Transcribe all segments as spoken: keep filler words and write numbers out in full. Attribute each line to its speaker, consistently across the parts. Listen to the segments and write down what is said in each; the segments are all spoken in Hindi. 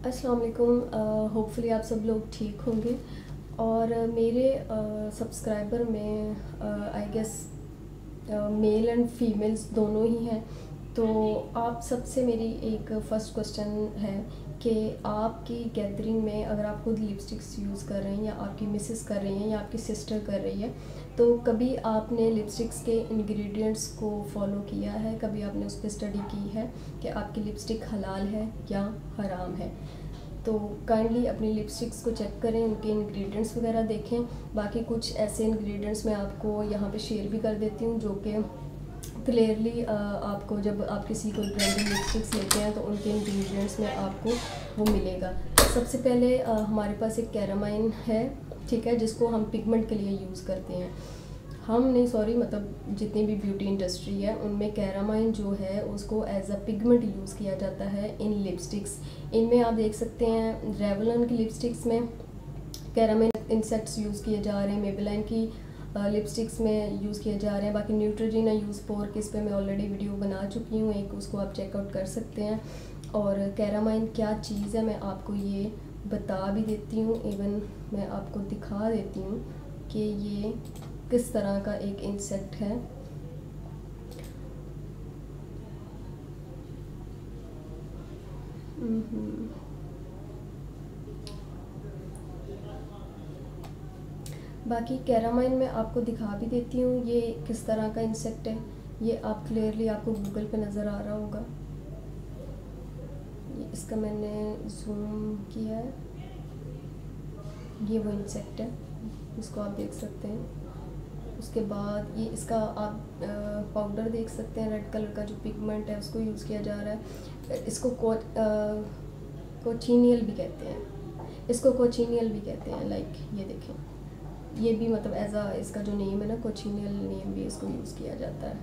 Speaker 1: अस्सलाम वालेकुम। होपफुली आप सब लोग ठीक होंगे और uh, मेरे सब्सक्राइबर uh, में I guess male and females दोनों ही हैं। तो आप सबसे मेरी एक फ़र्स्ट क्वेश्चन है कि आपकी गैदरिंग में अगर आप खुद लिपस्टिक्स यूज़ कर रहे हैं या आपकी मिसेस कर रही हैं या आपकी सिस्टर कर रही है, तो कभी आपने लिपस्टिक्स के इंग्रेडिएंट्स को फॉलो किया है? कभी आपने उस पर स्टडी की है कि आपकी लिपस्टिक हलाल है या हराम है? तो काइंडली अपनी लिपस्टिक्स को चेक करें, उनके इंग्रेडिएंट्स वगैरह देखें। बाकी कुछ ऐसे इंग्रेडिएंट्स मैं आपको यहाँ पे शेयर भी कर देती हूँ जो कि क्लियरली आपको जब आप किसी कोई ब्रांडेड लिपस्टिक्स लेते हैं तो उनके इंग्रेडिएंट्स में आपको वो मिलेगा। सबसे पहले आ, हमारे पास एक कैरामाइन है, ठीक है, जिसको हम पिगमेंट के लिए यूज़ करते हैं। हम नहीं सॉरी मतलब जितनी भी ब्यूटी इंडस्ट्री है उनमें कैरामाइन जो है उसको एज अ पिगमेंट यूज़ किया जाता है इन लिपस्टिक्स। इनमें आप देख सकते हैं रेवलॉन की लिपस्टिक्स में कैरामाइन इंसेक्ट्स यूज़ किए जा रहे हैं, मेबेलिन की लिपस्टिक्स में यूज़ किए जा रहे हैं। बाकी न्यूट्रोजीना यूज़ फोर की इस पर मैं ऑलरेडी वीडियो बना चुकी हूँ एक, उसको आप चेकआउट कर सकते हैं। और कैरामाइन क्या चीज़ है मैं आपको ये बता भी देती हूँ, इवन मैं आपको दिखा देती हूँ कि ये किस तरह का एक इंसेक्ट है। बाकी कैरामाइन में आपको दिखा भी देती हूँ ये किस तरह का इंसेक्ट है। ये आप क्लियरली आपको गूगल पे नज़र आ रहा होगा, ये इसका मैंने जूम किया है, ये वो इंसेक्ट है, इसको आप देख सकते हैं। उसके बाद ये इसका आप पाउडर देख सकते हैं, रेड कलर का जो पिगमेंट है उसको यूज़ किया जा रहा है। इसको को कोचिनियल भी कहते हैं, इसको कोचिनियल भी कहते हैं। लाइक ये देखें, ये भी मतलब एज आ इसका जो नेम है ना, कोचिनियल नेम भी इसको यूज़ किया जाता है।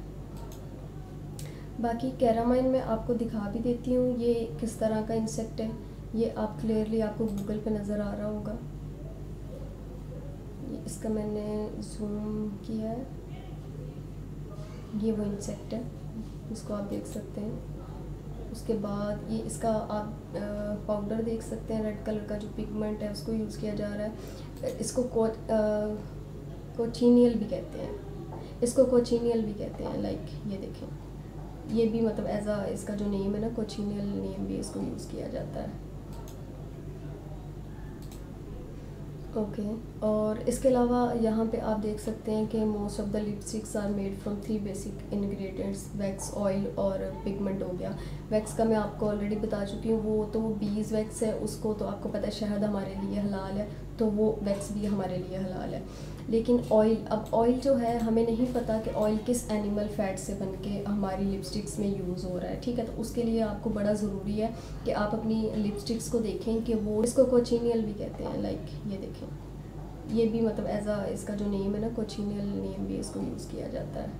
Speaker 1: बाकी कैरामाइन में आपको दिखा भी देती हूँ ये किस तरह का इंसेक्ट है। ये आप क्लियरली आपको गूगल पे नज़र आ रहा होगा, ये इसका मैंने जूम किया है, ये वो इंसेक्ट है, इसको आप देख सकते हैं। उसके बाद ये इसका आप पाउडर देख सकते हैं, रेड कलर का जो पिगमेंट है उसको यूज़ किया जा रहा है। इसको को कोचिनियल भी कहते हैं, इसको कोचिनियल भी कहते हैं। लाइक ये देखें, ये भी मतलब एज आ इसका जो नेम है ना, कोचिनियल नेम भी इसको यूज़ किया जाता है। Okay okay. और इसके अलावा यहाँ पे आप देख सकते हैं कि most of the lipsticks are made from three basic ingredients, wax, oil और पिगमेंट हो गया। वैक्स का मैं आपको ऑलरेडी बता चुकी हूँ, वो तो बीज वैक्स है, उसको तो आपको पता है शहद हमारे लिए हलाल है, तो वो वैक्स भी हमारे लिए हलाल है। लेकिन ऑयल, अब ऑयल जो है हमें नहीं पता कि ऑयल किस एनिमल फैट से बन के हमारी लिपस्टिक्स में यूज़ हो रहा है, ठीक है। तो उसके लिए आपको बड़ा ज़रूरी है कि आप अपनी लिपस्टिक्स को देखें कि वो, इसको कोचिनियल भी कहते हैं। लाइक ये देखें, ये भी मतलब एज आ इसका जो नेम है ना, कोचिनियल नेम भी इसको यूज़ किया जाता है।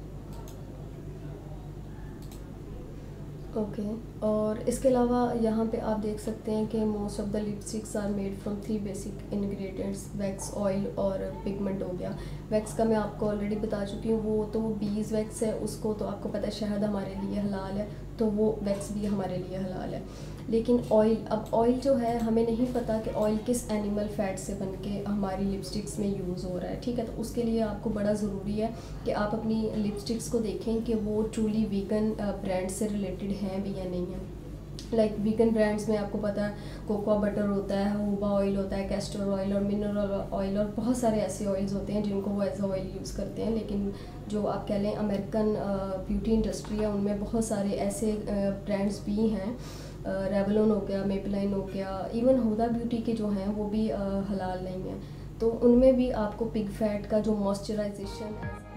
Speaker 1: Okay okay. और इसके अलावा यहाँ पे आप देख सकते हैं कि most of the lipsticks are made from three basic ingredients, wax, oil और पिगमेंट हो गया। वैक्स का मैं आपको ऑलरेडी बता चुकी हूँ, वो तो बीज वैक्स है, उसको तो आपको पता है शहद हमारे लिए हलाल है, तो वो वैक्स भी हमारे लिए हलाल है। लेकिन ऑयल, अब ऑयल जो है हमें नहीं पता कि ऑयल किस एनिमल फैट से बन के हमारी लिपस्टिक्स में यूज़ हो रहा है, ठीक है। तो उसके लिए आपको बड़ा ज़रूरी है कि आप अपनी लिपस्टिक्स को देखें कि वो ट्रूली वीगन ब्रांड से रिलेटेड हैं भी या नहीं है। लाइक वीगन ब्रांड्स में आपको पता है कोकोआ बटर होता है, होबा ऑयल होता है, कैस्टर ऑयल और मिनरल ऑयल और बहुत सारे ऐसे ऑयल्स होते हैं जिनको वो एज ऑयल यूज़ करते हैं। लेकिन जो आप कह लें अमेरिकन ब्यूटी इंडस्ट्री है उनमें बहुत सारे ऐसे ब्रांड्स भी हैं, रेवलॉन हो गया, मेबेलिन हो गया, इवन हुदा ब्यूटी के जो हैं वो भी हलाल नहीं हैं। तो उनमें भी आपको पिग फैट का जो मॉइस्चराइजेशन